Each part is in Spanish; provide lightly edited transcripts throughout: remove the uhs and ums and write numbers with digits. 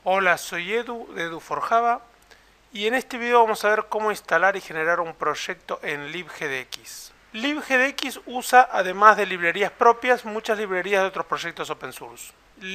Hola, soy Edu de Edu4Java y en este video vamos a ver cómo instalar y generar un proyecto en libgdx. Libgdx usa, además de librerías propias, muchas librerías de otros proyectos open source.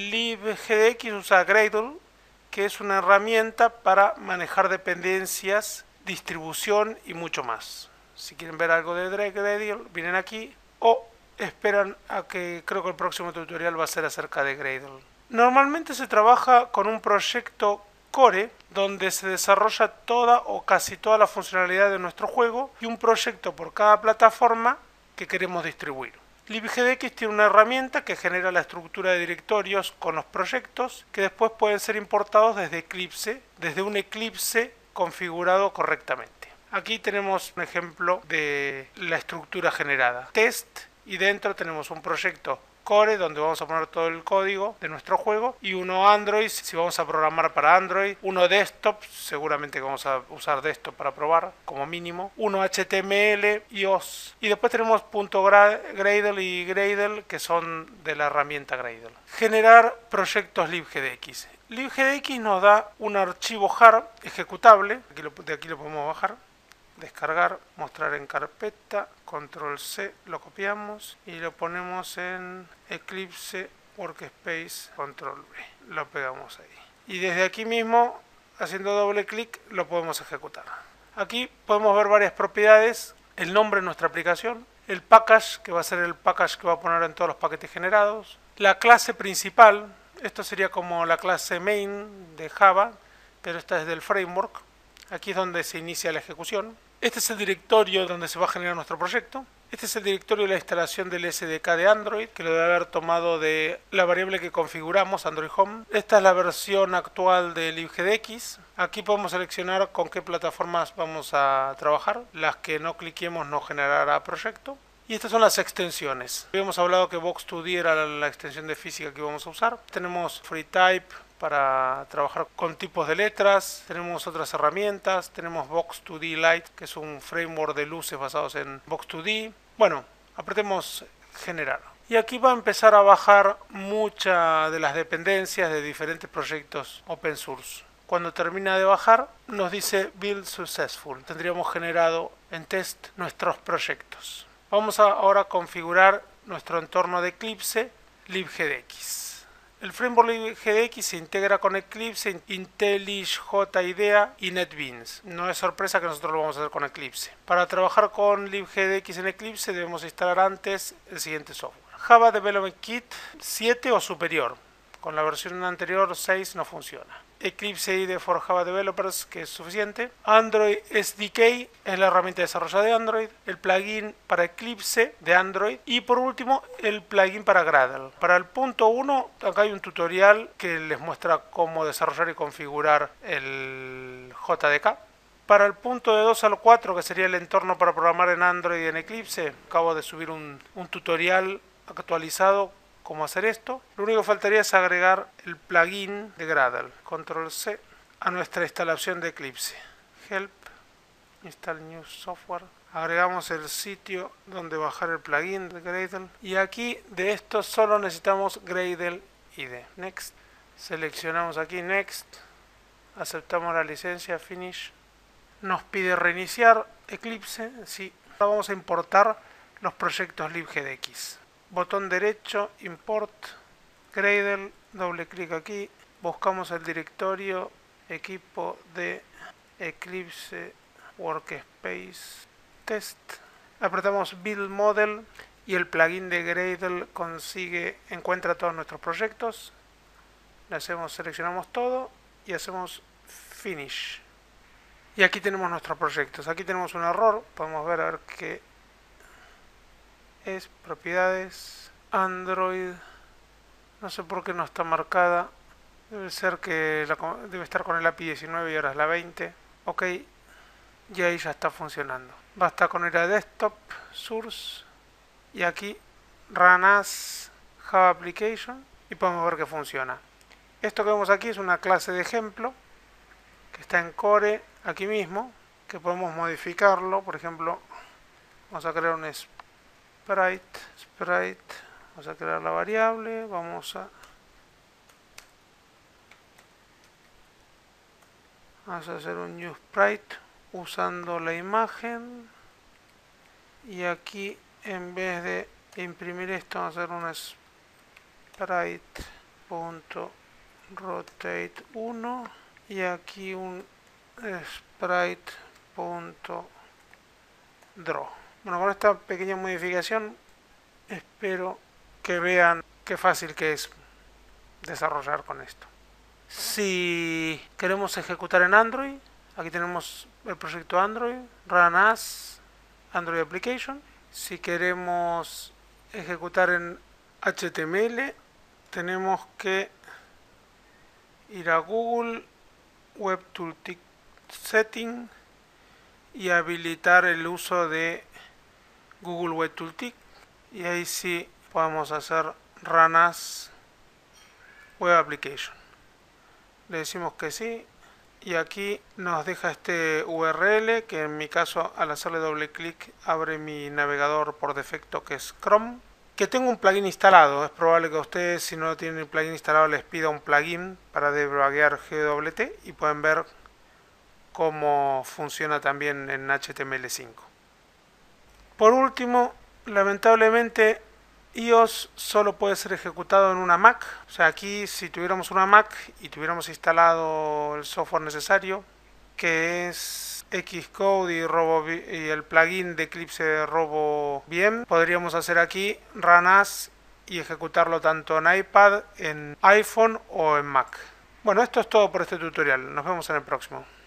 Libgdx usa Gradle, que es una herramienta para manejar dependencias, distribución y mucho más. Si quieren ver algo de Gradle, vienen aquí o esperan a que creo que el próximo tutorial va a ser acerca de Gradle. Normalmente se trabaja con un proyecto core donde se desarrolla toda o casi toda la funcionalidad de nuestro juego y un proyecto por cada plataforma que queremos distribuir. libgdx tiene una herramienta que genera la estructura de directorios con los proyectos que después pueden ser importados desde Eclipse, desde un Eclipse configurado correctamente. Aquí tenemos un ejemplo de la estructura generada. Test, y dentro tenemos un proyecto core donde vamos a poner todo el código de nuestro juego, y uno Android si vamos a programar para Android, uno desktop, seguramente vamos a usar desktop para probar como mínimo, uno HTML y OS, y después tenemos .gradle y Gradle que son de la herramienta Gradle. Generar proyectos libgdx. libgdx nos da un archivo jar ejecutable, de aquí lo podemos bajar, descargar, mostrar en carpeta, control C, lo copiamos y lo ponemos en Eclipse Workspace, control V, lo pegamos ahí. Y desde aquí mismo, haciendo doble clic, lo podemos ejecutar. Aquí podemos ver varias propiedades, el nombre de nuestra aplicación, el package, que va a ser el package que va a poner en todos los paquetes generados, la clase principal, esto sería como la clase main de Java, pero esta es del framework. Aquí es donde se inicia la ejecución. Este es el directorio donde se va a generar nuestro proyecto. Este es el directorio de la instalación del SDK de Android, que lo debe haber tomado de la variable que configuramos, Android Home. Esta es la versión actual de libgdx. Aquí podemos seleccionar con qué plataformas vamos a trabajar. Las que no cliquemos no generará proyecto. Y estas son las extensiones. Habíamos hablado que Box2D era la extensión de física que íbamos a usar. Tenemos FreeType para trabajar con tipos de letras, tenemos otras herramientas, tenemos Box2D Lite, que es un framework de luces basados en Box2D. Bueno, apretemos generar. Y aquí va a empezar a bajar muchas de las dependencias de diferentes proyectos open source. Cuando termina de bajar, nos dice Build Successful. Tendríamos generado en test nuestros proyectos. Vamos ahora a configurar nuestro entorno de Eclipse libgdx. El framework libgdx se integra con Eclipse, IntelliJ IDEA y NetBeans. No es sorpresa que nosotros lo vamos a hacer con Eclipse. Para trabajar con libgdx en Eclipse debemos instalar antes el siguiente software. Java Development Kit 7 o superior. Con la versión anterior 6 no funciona. Eclipse IDE for Java Developers, que es suficiente. Android SDK es la herramienta de desarrollo de Android. El plugin para Eclipse de Android. Y por último, el plugin para Gradle. Para el punto 1, acá hay un tutorial que les muestra cómo desarrollar y configurar el JDK. Para el punto de 2 al 4, que sería el entorno para programar en Android y en Eclipse, acabo de subir un tutorial actualizado cómo hacer esto. Lo único que faltaría es agregar el plugin de Gradle. Control C a nuestra instalación de Eclipse. Help, install new software. Agregamos el sitio donde bajar el plugin de Gradle. Y aquí de esto solo necesitamos Gradle IDE. Next. Seleccionamos aquí Next. Aceptamos la licencia, Finish. Nos pide reiniciar Eclipse. Sí. Ahora vamos a importar los proyectos libgdx. Botón derecho, import, Gradle, doble clic aquí, buscamos el directorio equipo de Eclipse Workspace Test, apretamos Build Model y el plugin de Gradle encuentra todos nuestros proyectos. Seleccionamos todo y hacemos Finish. Y aquí tenemos nuestros proyectos. Aquí tenemos un error, podemos ver a ver qué es, propiedades, Android, no sé por qué no está marcada, debe ser que debe estar con el API 19 y ahora es la 20, ok, y ahí ya está funcionando. Basta con ir a Desktop, Source, y aquí Run as Java Application, y podemos ver que funciona. Esto que vemos aquí es una clase de ejemplo, que está en Core, aquí mismo, que podemos modificarlo, por ejemplo, vamos a crear un sprite, vamos a crear la variable, vamos a Vamos a hacer un new sprite usando la imagen. Y aquí, en vez de imprimir esto, vamos a hacer un sprite.rotate 1. Y aquí un sprite.draw. Bueno, con esta pequeña modificación espero que vean qué fácil que es desarrollar con esto. Si queremos ejecutar en Android, aquí tenemos el proyecto Android, Run as Android Application. Si queremos ejecutar en HTML, tenemos que ir a Google Web Tooltip Setting y habilitar el uso de Google Web Tooltip, y ahí sí podemos hacer Run as Web Application. Le decimos que sí y aquí nos deja este URL que en mi caso al hacerle doble clic abre mi navegador por defecto, que es Chrome. Que tengo un plugin instalado, es probable que a ustedes, si no tienen el plugin instalado, les pida un plugin para debuggear GWT y pueden ver cómo funciona también en HTML5. Por último, lamentablemente iOS solo puede ser ejecutado en una Mac. O sea, aquí si tuviéramos una Mac y tuviéramos instalado el software necesario, que es Xcode y el plugin de Eclipse RoboVM, podríamos hacer aquí Run as y ejecutarlo tanto en iPad, en iPhone o en Mac. Bueno, esto es todo por este tutorial. Nos vemos en el próximo.